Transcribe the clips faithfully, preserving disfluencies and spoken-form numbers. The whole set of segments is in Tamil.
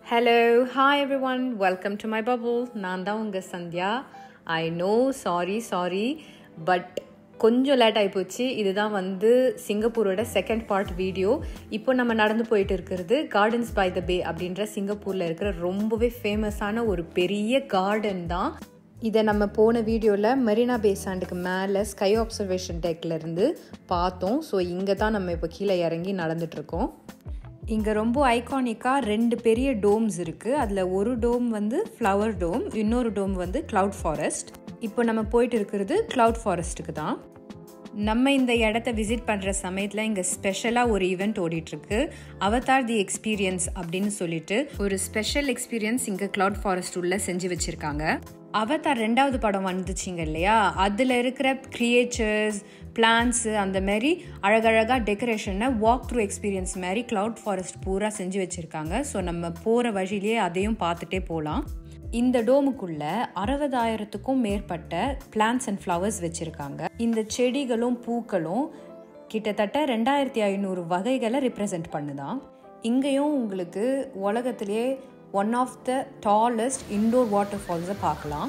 Hello, hi everyone, welcome to my bubble. நான் தான் உங்கள் Sandhya. I know, sorry, sorry, but கொஞ்சம் லேட் ஆகிப்போச்சு. இதுதான் வந்து சிங்கப்பூரோட செகண்ட் பார்ட் வீடியோ. இப்போ நம்ம நடந்து போயிட்டு இருக்கிறது கார்டன்ஸ் பை த பே அப்படின்ற சிங்கப்பூரில் இருக்கிற ரொம்பவே ஃபேமஸான ஒரு பெரிய கார்டன் தான். இதை நம்ம போன வீடியோவில் மெரினா பே சாண்டுக்கு மேலே ஸ்கை ஆப்சர்வேஷன் டெக்லேருந்து பார்த்தோம். ஸோ இங்கே தான் நம்ம இப்போ கீழே இறங்கி நடந்துகிட்ருக்கோம். இங்கே ரொம்ப ஐகானிக்காக ரெண்டு பெரிய டோம்ஸ் இருக்குது. அதில் ஒரு டோம் வந்து ஃப்ளவர் டோம், இன்னொரு டோம் வந்து க்ளவுட் ஃபாரஸ்ட். இப்போ நம்ம போயிட்டு இருக்கிறது க்ளவுட் ஃபாரஸ்ட்டுக்கு தான். நம்ம இந்த இடத்த விசிட் பண்ணுற சமயத்தில் இங்கே ஸ்பெஷலாக ஒரு ஈவெண்ட் ஓடிட்டுருக்கு. அவதார் தி எக்ஸ்பீரியன்ஸ் அப்படின்னு சொல்லிட்டு ஒரு ஸ்பெஷல் எக்ஸ்பீரியன்ஸ் இங்கே க்ளவுட் ஃபாரஸ்ட் உள்ள செஞ்சு வச்சுருக்காங்க. அவதார் ரெண்டாவது படம் வந்துச்சிங்க இல்லையா, அதில் இருக்கிற கிரியேச்சர்ஸ், பிளான்ஸு, அந்த மாதிரி அழகழகாக டெக்கரேஷனை வாக் த்ரூ எக்ஸ்பீரியன்ஸ் மாதிரி க்ளவுட் ஃபாரஸ்ட் பூரா செஞ்சு வச்சுருக்காங்க. ஸோ நம்ம போகிற வழியிலேயே அதையும் பார்த்துட்டே போகலாம். இந்த டோமுக்குள்ளே அறுபதாயிரத்துக்கும் மேற்பட்ட பிளான்ட்ஸ் அண்ட் ஃப்ளவர்ஸ் வச்சுருக்காங்க. இந்த செடிகளும் பூக்களும் கிட்டத்தட்ட ரெண்டாயிரத்தி ஐநூறு வகைகளை ரிப்ரசென்ட் பண்ணுதான். இங்கேயும் உங்களுக்கு உலகத்திலே one of the tallest indoor water ஃபால்ஸை பார்க்கலாம்.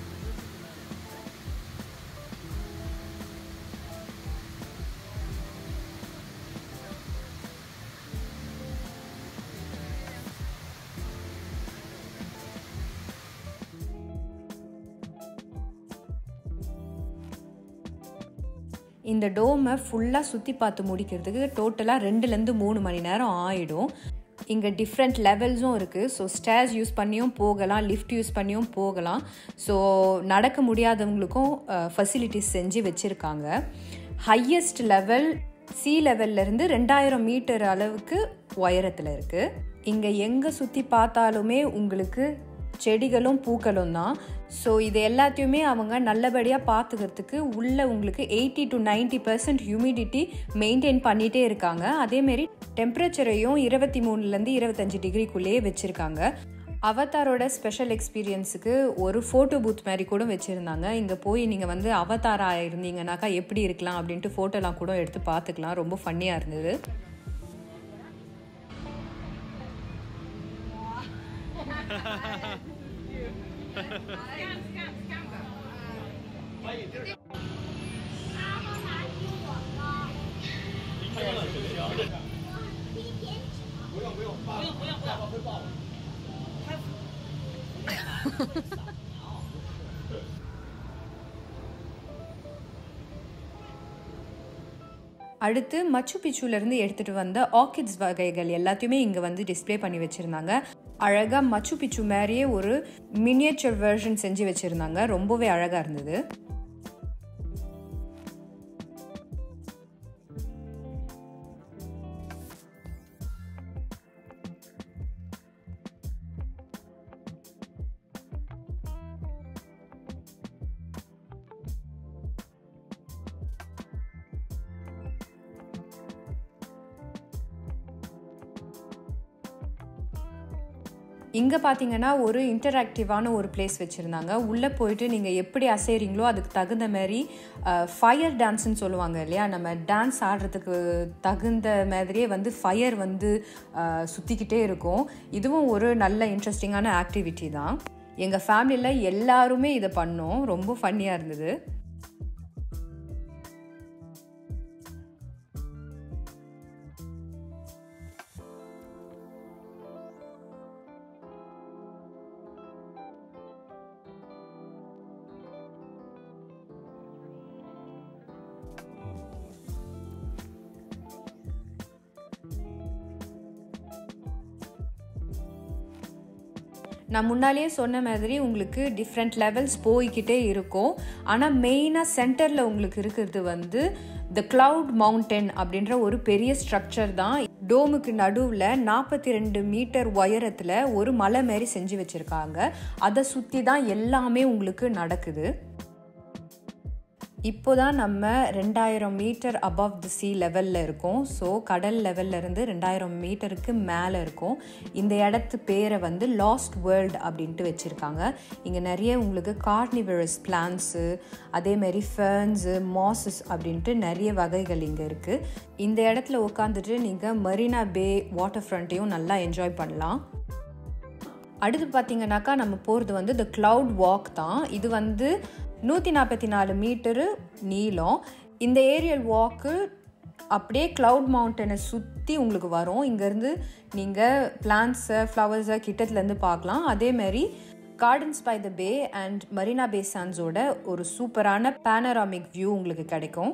இந்த டோமை ஃபுல்லாக சுற்றி பார்த்து முடிக்கிறதுக்கு டோட்டலாக ரெண்டுலேருந்து மூணு மணி நேரம் ஆகிடும். இங்கே டிஃப்ரெண்ட் லெவல்ஸும் இருக்குது. ஸோ ஸ்டேர்ஸ் யூஸ் பண்ணியும் போகலாம், லிஃப்ட் யூஸ் பண்ணியும் போகலாம். ஸோ நடக்க முடியாதவங்களுக்கும் ஃபெசிலிட்டிஸ் செஞ்சு வச்சுருக்காங்க. ஹையஸ்ட் லெவல் சி லெவல்லேருந்து ரெண்டாயிரம் மீட்டர் அளவுக்கு உயரத்தில் இருக்குது. இங்கே எங்கே சுற்றி பார்த்தாலுமே உங்களுக்கு செடிகளும் பூக்களும் தான். ஸோ இது எல்லாத்தையுமே அவங்க நல்லபடியாக பார்த்துக்கிறதுக்கு உள்ள உங்களுக்கு eighty to ninety percent humidity maintain பண்ணிகிட்டே இருக்காங்க. அதேமாரி டெம்பரேச்சரையும் இருபத்தி மூணுலேருந்து இருபத்தஞ்சி டிகிரிக்குள்ளேயே வச்சுருக்காங்க. அவதாரோட ஸ்பெஷல் எக்ஸ்பீரியன்ஸுக்கு ஒரு ஃபோட்டோ பூத் மாதிரி கூட வச்சுருந்தாங்க. இங்கே போய் நீங்கள் வந்து அவதாராக இருந்தீங்கன்னாக்கா எப்படி இருக்கலாம் அப்படின்ட்டு ஃபோட்டோலாம் கூட எடுத்து பார்த்துக்கலாம். ரொம்ப ஃபன்னியாக இருந்தது. அடுத்து மச்சு பிச்சுலேருந்து எடுத்துகிட்டு வந்த ஆர்கிட்ஸ் வகைகள் எல்லாத்தையுமே இங்கே வந்து டிஸ்பிளே பண்ணி வச்சுருந்தாங்க. அழகாக மச்சு பிச்சு மாதிரியே ஒரு மினியேச்சர் வெர்ஷன் செஞ்சு வச்சுருந்தாங்க. ரொம்பவே அழகாக இருந்தது. இங்கே பார்த்தீங்கன்னா ஒரு இன்டராக்டிவான ஒரு பிளேஸ் வச்சுருந்தாங்க. உள்ளே போயிட்டு நீங்கள் எப்படி அசைறீங்களோ அதுக்கு தகுந்த மாதிரி ஃபயர் டான்ஸ்ன்னு சொல்லுவாங்க இல்லையா, நம்ம டான்ஸ் ஆடுறதுக்கு தகுந்த மாதிரியே வந்து ஃபயர் வந்து சுற்றிக்கிட்டே இருக்கும். இதுவும் ஒரு நல்ல இன்ட்ரெஸ்டிங்கான ஆக்டிவிட்டி தான். எங்கள் ஃபேமிலியில் எல்லாருமே இதை பண்ணோம். ரொம்ப ஃபன்னியாக இருந்தது. நான் முன்னாலேயே சொன்ன மாதிரி உங்களுக்கு டிஃப்ரெண்ட் லெவல்ஸ் போய்கிட்டே இருக்கும். ஆனால் மெயினாக சென்டரில் உங்களுக்கு இருக்கிறது வந்து த கிளவுட் மவுண்டன் அப்படின்ற ஒரு பெரிய ஸ்ட்ரக்சர் தான். டோமுக்கு நடுவில் நாற்பத்தி ரெண்டு மீட்டர் உயரத்தில் ஒரு மலை மாரி செஞ்சு வச்சுருக்காங்க. அதை சுற்றி தான் எல்லாமே உங்களுக்கு நடக்குது. இப்போ தான் நம்ம ரெண்டாயிரம் மீட்டர் அபவ் தி சி லெவலில் இருக்கோம். ஸோ கடல் லெவல்லேருந்து ரெண்டாயிரம் மீட்டருக்கு மேலே இருக்கும். இந்த இடத்து பேரை வந்து லாஸ்ட் வேர்ல்டு அப்படின்ட்டு வச்சுருக்காங்க. இங்கே நிறைய உங்களுக்கு கார்னிவரஸ் பிளான்ஸு, அதேமாரி ஃபர்ன்ஸு, மாசஸ் அப்படின்ட்டு நிறைய வகைகள் இங்கே இருக்குது. இந்த இடத்துல உட்காந்துட்டு நீங்கள் மெரினா பே வாட்டர் ஃப்ரண்ட்டையும் நல்லா என்ஜாய் பண்ணலாம். அடுத்து பார்த்தீங்கன்னாக்கா நம்ம போகிறது வந்து இந்த க்ளவுட் வாக் தான். இது வந்து நூற்றி நாற்பத்தி நாலு மீட்டரு நீளம். இந்த ஏரியல் வாக்கு அப்படியே க்ளவுட் மவுண்டனை சுற்றி உங்களுக்கு வரும். இங்கேருந்து நீங்கள் பிளான்ட்ஸை ஃப்ளவர்ஸை கிட்டத்துலேருந்து பார்க்கலாம். அதேமாரி gardens by the bay and marina bay சாண்ட்ஸோட ஒரு சூப்பரான பேனராமிக் வியூ உங்களுக்கு கிடைக்கும்.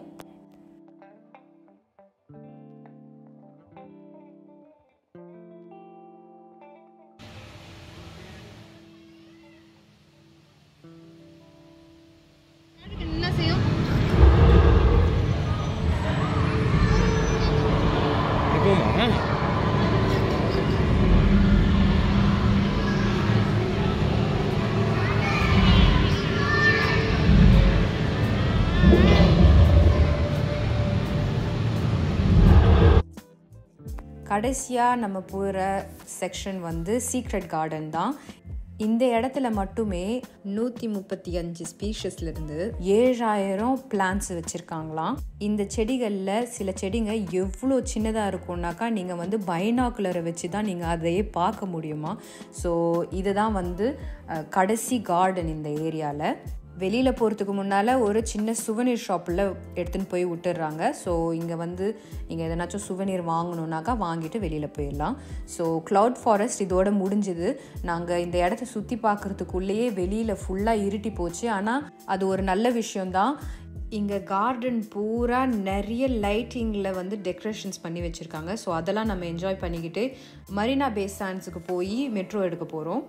கடைசியாக நம்ம போகிற செக்ஷன் வந்து சீக்ரெட் கார்டன் தான். இந்த இடத்துல மட்டுமே நூற்றி முப்பத்தி அஞ்சு ஸ்பீஷஸ்லேருந்து ஏழாயிரம் பிளான்ட்ஸ் வச்சுருக்காங்களாம். இந்த செடிகளில் சில செடிங்க எவ்வளோ சின்னதாக இருக்கும்னாக்கா நீங்கள் வந்து பைனாக்குலரை வச்சு தான் நீங்கள் அதையே பார்க்க முடியுமா. ஸோ இதுதான் வந்து கடைசி கார்டன் இந்த ஏரியாவில். வெளியில் போகிறதுக்கு முன்னால் ஒரு சின்ன சுவனீர் ஷாப்பில் எடுத்துன்னு போய் விட்டுடுறாங்க. ஸோ இங்கே வந்து நீங்கள் எதனாச்சும் சுவனீர் வாங்கணுன்னாக்கா வாங்கிட்டு வெளியில் போயிடலாம். ஸோ க்ளவுட் ஃபாரஸ்ட் இதோட முடிஞ்சுது. நாங்கள் இந்த இடத்த சுற்றி பார்க்குறதுக்குள்ளேயே வெளியில் ஃபுல்லாக இருட்டி போச்சு. ஆனால் அது ஒரு நல்ல விஷயந்தான். இங்கே கார்டன் பூரா நிறைய லைட்டிங்கில் வந்து டெக்கரேஷன்ஸ் பண்ணி வச்சுருக்காங்க. ஸோ அதெல்லாம் நம்ம என்ஜாய் பண்ணிக்கிட்டு மரீனா பே சாண்ட்ஸுக்கு போய் மெட்ரோ எடுக்க போகிறோம்.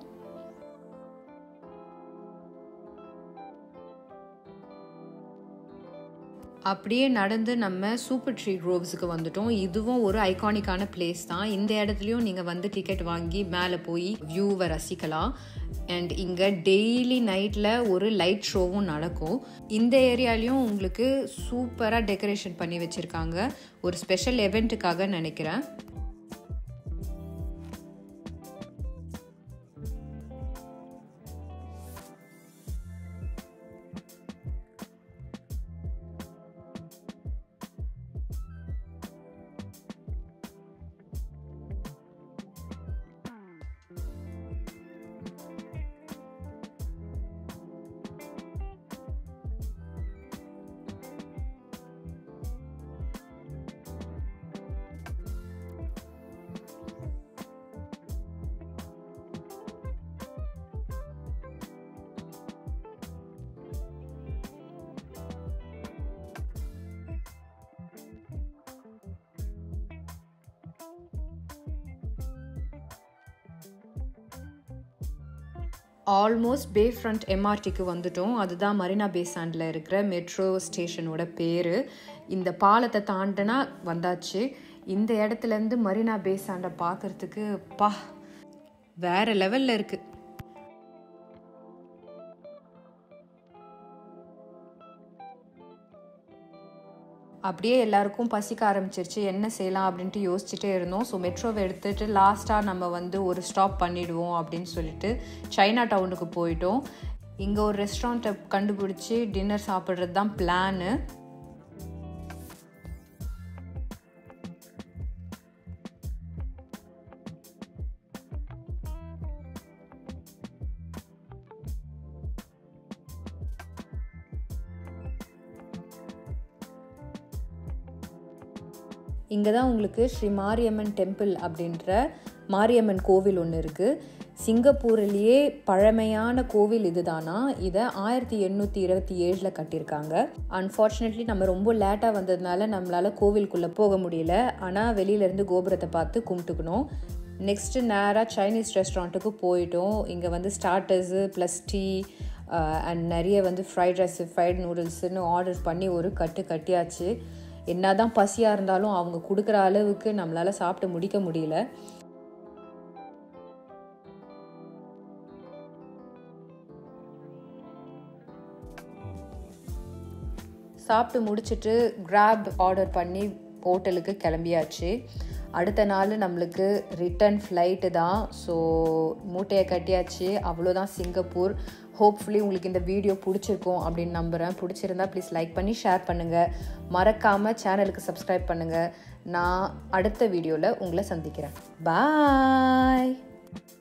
அப்படியே நடந்து நம்ம சூப்பர் ட்ரீ க்ரோவ்ஸுக்கு வந்துட்டோம். இதுவும் ஒரு ஐகானிக்கான பிளேஸ் தான். இந்த இடத்துலையும் நீங்கள் வந்து டிக்கெட் வாங்கி மேலே போய் வியூவை ரசிக்கலாம். அண்ட் இங்கே டெய்லி நைட்டில் ஒரு லைட் ஷோவும் நடக்கும். இந்த ஏரியாலையும் உங்களுக்கு சூப்பராக டெக்கரேஷன் பண்ணி வச்சுருக்காங்க. ஒரு ஸ்பெஷல் எவெண்ட்டுக்காக நினைக்கிறேன். ஆல்மோஸ்ட் பே ஃப்ரண்ட் எம்ஆர்டிக்கு வந்துட்டோம். அதுதான் மரீனா பே சாண்டில் இருக்கிற மெட்ரோ ஸ்டேஷனோட பேர். இந்த பாலத்தை தாண்டினா வந்தாச்சு. இந்த இடத்துலேருந்து மரீனா பே சாண்டை பார்க்குறதுக்கு பா வேறு லெவலில் இருக்குது. அப்படியே எல்லாருக்கும் பசிக்க ஆரம்பிச்சிருச்சு. என்ன செய்யலாம் அப்படின்ட்டு யோசிச்சுட்டே இருந்தோம். ஸோ மெட்ரோவை எடுத்துகிட்டு லாஸ்ட்டாக நம்ம வந்து ஒரு ஸ்டாப் பண்ணிவிடுவோம் அப்படின்னு சொல்லிட்டு சைனா டவுனுக்கு போயிட்டோம். இங்கே ஒரு ரெஸ்டாரண்ட்டை கண்டுபிடிச்சி டின்னர் சாப்பிட்றது தான் பிளானு. இங்கே தான் உங்களுக்கு ஸ்ரீ மாரியம்மன் டெம்பிள் அப்படின்ற மாரியம்மன் கோவில் ஒன்று இருக்குது. சிங்கப்பூர்லேயே பழமையான கோவில் இதுதானா. இதை ஆயிரத்தி எண்ணூற்றி இருபத்தி ஏழில் கட்டியிருக்காங்க. அன்ஃபார்ச்சுனேட்லி நம்ம ரொம்ப லேட்டாக வந்ததுனால நம்மளால் கோவிலுக்குள்ளே போக முடியல. ஆனால் வெளியிலேருந்து கோபுரத்தை பார்த்து கும்பிட்டுக்கணும். நெக்ஸ்ட்டு நேராக சைனீஸ் ரெஸ்டாரண்ட்டுக்கு போயிட்டோம். இங்கே வந்து ஸ்டார்டர்ஸு ப்ளஸ் டீ அண்ட் நிறைய வந்து ஃப்ரைட் ரைஸு ஃப்ரைட் நூடுல்ஸுன்னு ஆர்டர் பண்ணி ஒரு கட்டு கட்டியாச்சு. என்ன தான் பசியாக இருந்தாலும் அவங்க கொடுக்குற அளவுக்கு நம்மளால் சாப்பிட்டு முடிக்க முடியல. சாப்பிட்டு முடிச்சுட்டு கிராப் ஆர்டர் பண்ணி ஹோட்டலுக்கு கிளம்பியாச்சு. அடுத்த நாள் நம்மளுக்கு ரிட்டன் ஃப்ளைட்டு தான். ஸோ மூட்டையை கட்டியாச்சு. அவ்வளோதான் சிங்கப்பூர். ஹோப்ஃபுல்லி உங்களுக்கு இந்த வீடியோ பிடிச்சிருக்கும் அப்படின்னு நம்புகிறேன். பிடிச்சிருந்தா ப்ளீஸ் லைக் பண்ணி ஷேர் பண்ணுங்கள். மறக்காமல் சேனலுக்கு சப்ஸ்கிரைப் பண்ணுங்கள். நான் அடுத்த வீடியோவில் உங்களை சந்திக்கிறேன். பாய்.